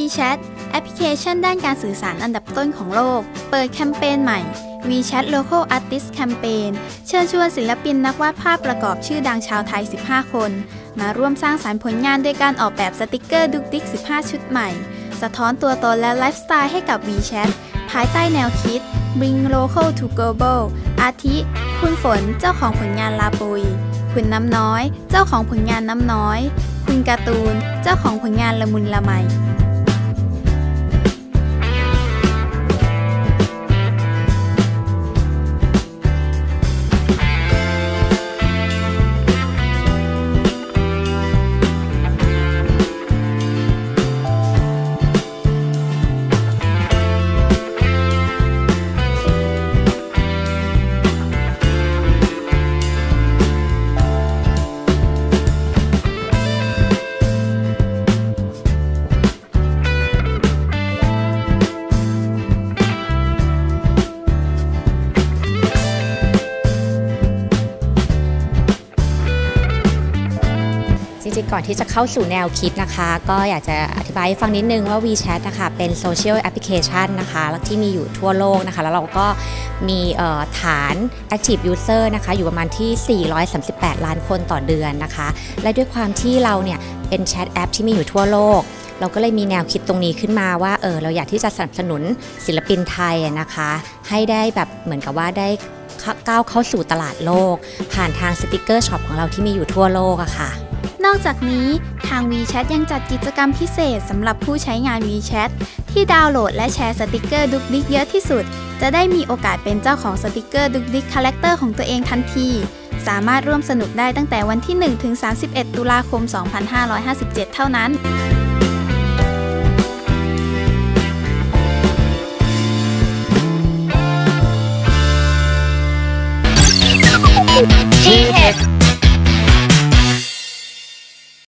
WeChat แอปพลิเคชันด้านการสื่อสารอันดับต้นของโลกเปิดแคมเปญใหม่ WeChat Local Artist Campaign เชิญชวนศิลปินนักวาดภาพประกอบชื่อดังชาวไทย 15 คนมาร่วมสร้างสรรค์ผลงานโดยการออกแบบสติกเกอร์ดุกดิก 15 ชุดใหม่สะท้อนตัวตนและไลฟ์สไตล์ให้กับ WeChat ภายใต้แนวคิด Bring Local to Global อาทิคุณฝนเจ้าของผลงานลาปุยคุณน้ำน้อยเจ้าของผลงานน้ำน้อยคุณการ์ตูนเจ้าของผลงานละมุนละไมจริงๆก่อนที่จะเข้าสู่แนวคิดนะคะก็อยากจะอธิบายให้ฟังนิดนึงว่า WeChat นะคะเป็นโซเชียลแอปพลิเคชันนะคะที่มีอยู่ทั่วโลกนะคะแล้วเราก็มีฐาน Active User นะคะอยู่ประมาณที่438ล้านคนต่อเดือนนะคะและด้วยความที่เราเนี่ยเป็นแชทแอปที่มีอยู่ทั่วโลกเราก็เลยมีแนวคิดตรงนี้ขึ้นมาว่าเราอยากที่จะสนับสนุนศิลปินไทยนะคะให้ได้แบบเหมือนกับว่าได้ก้าวเข้าสู่ตลาดโลกผ่านทางสติกเกอร์ช็อปของเราที่มีอยู่ทั่วโลกอะค่ะนอกจากนี้ทาง WeChat ยังจัดกิจกรรมพิเศษสำหรับผู้ใช้งาน WeChat ที่ดาวน์โหลดและแชร์สติกเกอร์ดุกดิกเยอะที่สุดจะได้มีโอกาสเป็นเจ้าของสติกเกอร์ดุกดิกคาแรคเตอร์ของตัวเองทันทีสามารถร่วมสนุกได้ตั้งแต่วันที่ 1 ถึง 31 ตุลาคม 2557 เท่านั้นที่